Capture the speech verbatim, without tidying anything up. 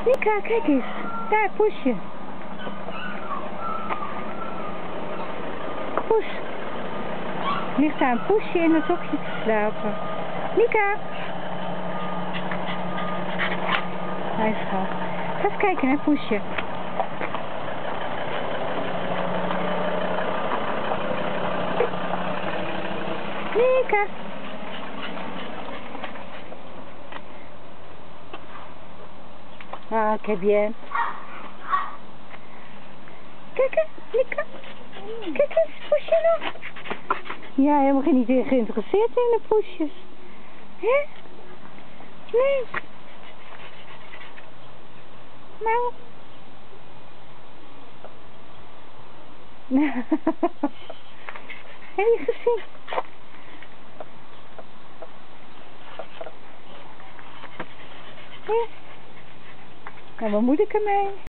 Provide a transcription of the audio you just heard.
Mika, kijk eens. Daar, Poesje. Poes. Ligt daar een Poesje in het hokje te slapen. Mika. Hij schat. Ga eens kijken naar Poesje. Mika. Ah, que bien. Kijk eens, Mika. Kijk eens, Poesje nog. Ja, helemaal niet geïnteresseerd in de poesjes. Hè? Nee. Nou. Heb je gezien? Ja. Nou, wat moet ik ermee?